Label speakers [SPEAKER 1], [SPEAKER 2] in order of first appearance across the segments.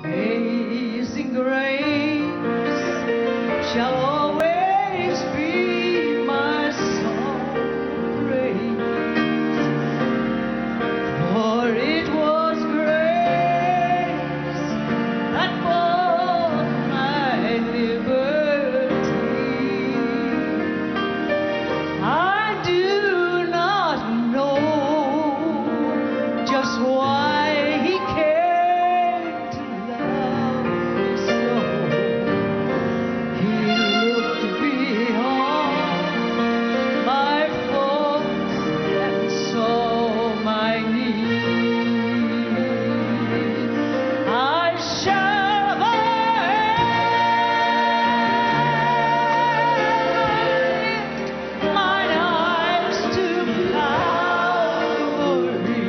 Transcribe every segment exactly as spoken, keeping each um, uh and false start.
[SPEAKER 1] Amazing grace shall always be my song praise, for it was grace that bought my liberty. I do not know just why he cared to love me so. He looked beyond my faults and saw my need. I shall lift mine eyes to Calvary.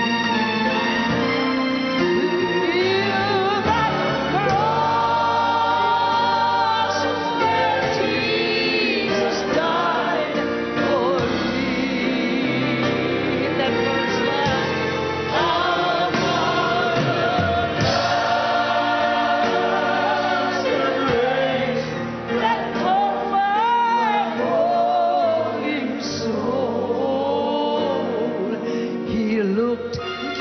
[SPEAKER 1] Looked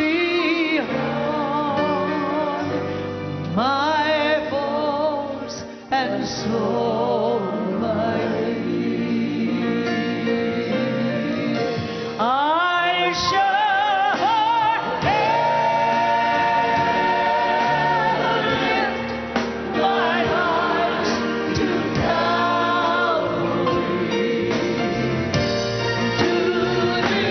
[SPEAKER 1] beyond my faults and saw my need. I shall lift my eyes to Calvary, to the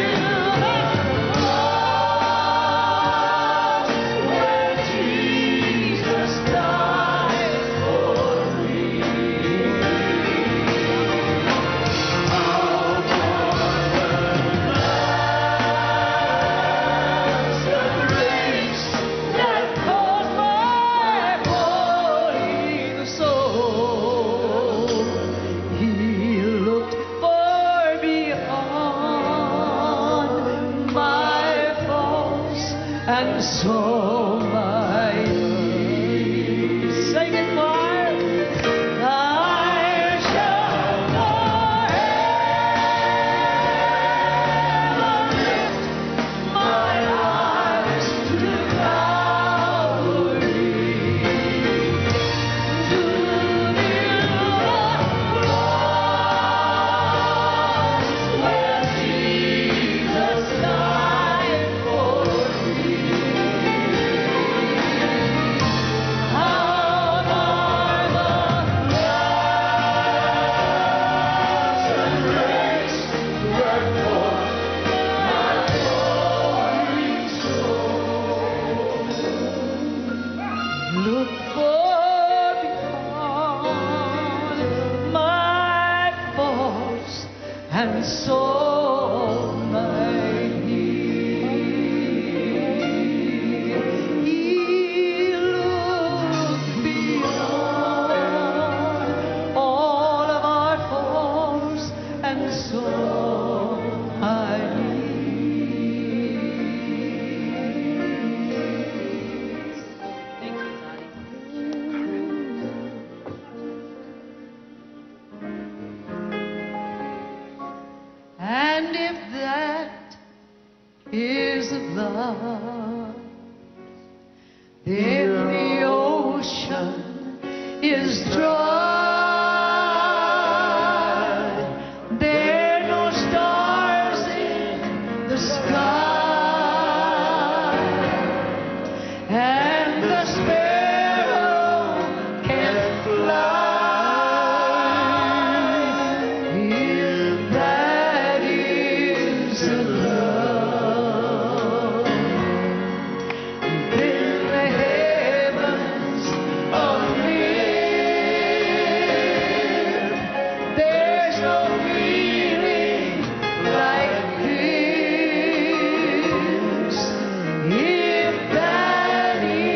[SPEAKER 1] where Jesus died for me. The grace that caught my falling soul. He looked far beyond my faults and saw my need. Sing it, choir. I shall forever lift my eyes to Calvary, to the cross where Jesus died for me. How by the grace and grace were born my falling soul. Look far beyond my faults and saw my need. He looked beyond all of our faults and saw my need. Thank you, Dottie. And if that is love, then the ocean is dry. There are no stars in the sky, and the sparrow can't fly. If that is love, then the heavens appear. There's no feeling like this. If that is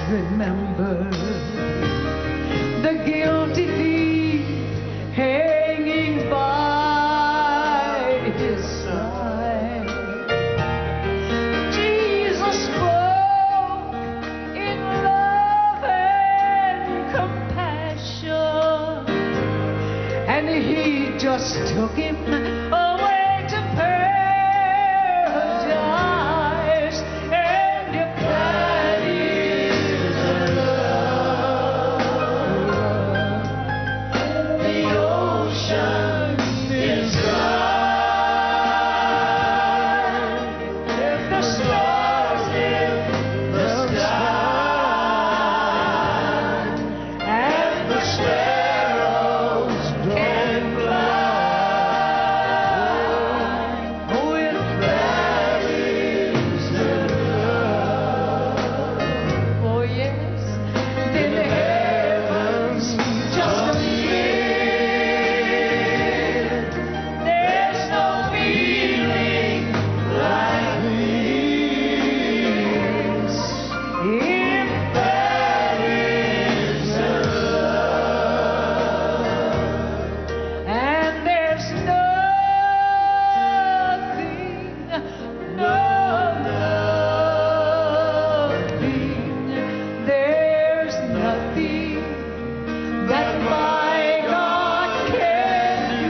[SPEAKER 1] remember the guilty thief hanging by his side. Jesus spoke in love and compassion, and he just took him away to paradise. And if that is love, the ocean is dry. If the stars in the sky and the sparrows can fly, oh, if that is love, oh yes, then heaven's just a myth. There's no feeling like this. If that is love, and there's nothing, no nothing, there's nothing that my God can do.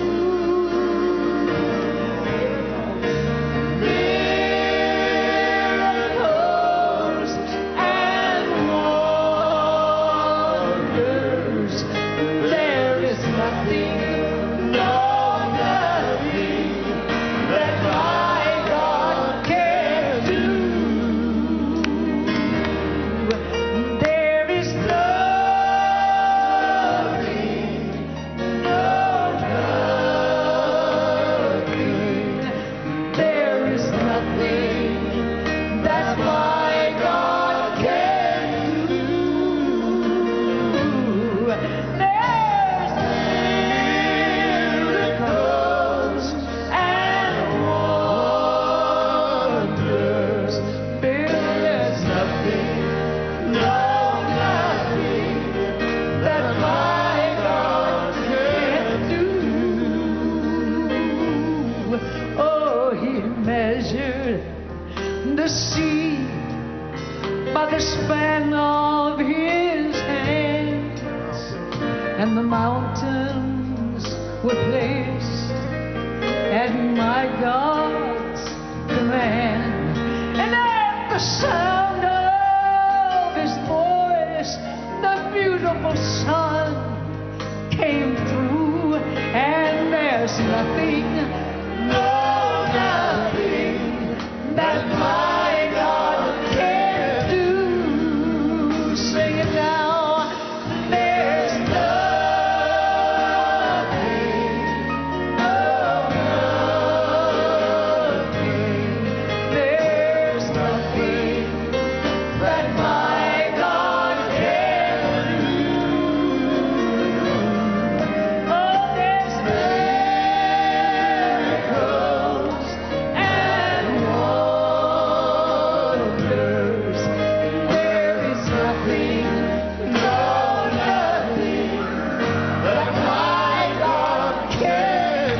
[SPEAKER 1] Miracles and wonders, there is nothing, no nothing that my God can do. There is nothing, no nothing, there is nothing that my God can do. There's miracles and wonders, there's nothing, no nothing that my God can do. Oh, he measured the sea by the span of his hands, and the mountains were placed at my God's command. And at the sound of his voice, the beautiful sun came through, and there's nothing, no nothing that my God can do. Sing it now. There's nothing, no nothing, there's nothing that my God can do. Oh, there's miracles and wonders. There is nothing, no nothing that my God can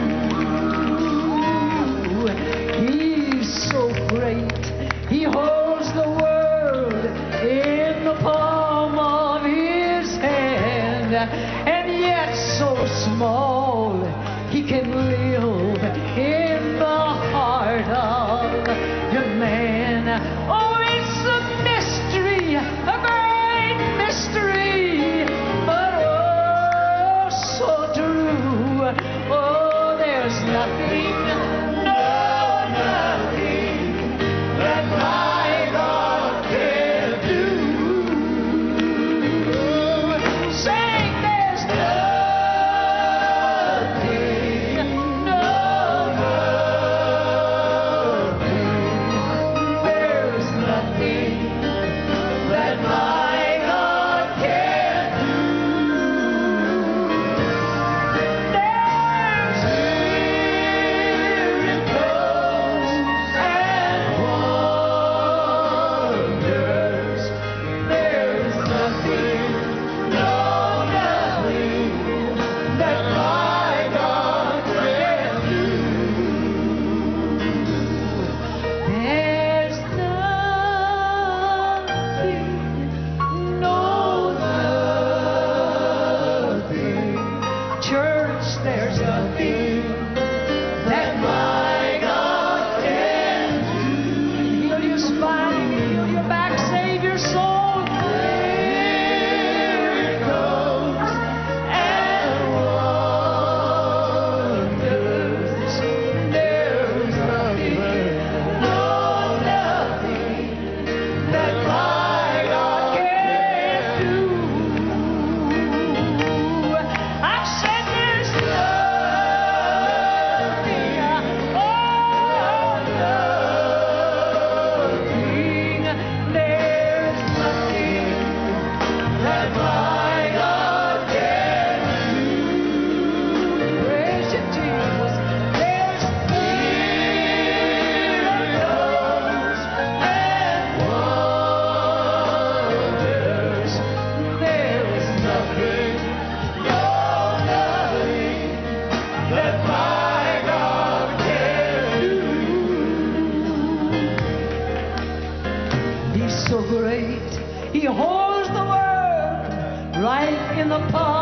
[SPEAKER 1] do. He's so great. He holds the world in the palm of his hand, and yet so small he can live in the heart of your man. Oh, it's a mystery, a great mystery, but oh, so true. Oh, there's nothing, no nothing that my God can do. Saying there's nothing, no there's nothing that my God can do. Heal your spine, heal your back, save your soul. Miracles and wonders. There's nothing, no nothing that my God can do. I said there's nothing, oh nothing, there's nothing that my God can do. Praise you, Jesus. There's miracles and wonders. There is nothing, no nothing that my God can do. He's so great. He holds the world right in the palm